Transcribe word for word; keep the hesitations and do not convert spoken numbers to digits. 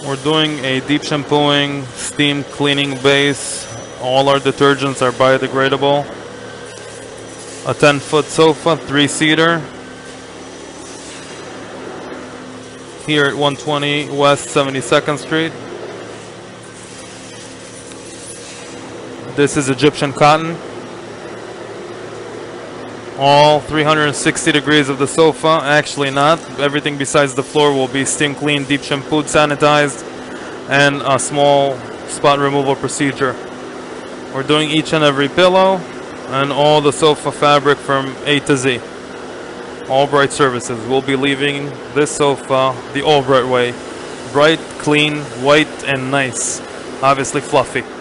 We're doing a deep shampooing, steam cleaning base. All our detergents are biodegradable. A ten foot sofa, three seater. Here at one twenty West seventy-second Street. This is Egyptian cotton. All three hundred sixty degrees of the sofa. Actually not. Everything besides the floor will be steam cleaned, deep shampooed, sanitized, and a small spot removal procedure. We're doing each and every pillow and all the sofa fabric from A to Z. Albright Services. We'll be leaving this sofa the Albright way. Bright, clean, white, and nice. Obviously fluffy.